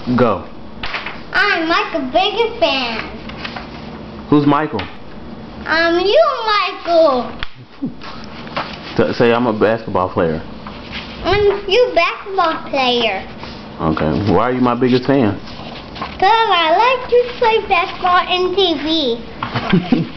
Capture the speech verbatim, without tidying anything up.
Go. I'm Michael's biggest fan. Who's Michael? Um, you, Michael. Say I'm a basketball player. I'm you, basketball player. Okay. Why are you my biggest fan? Cause I like to play basketball on T V.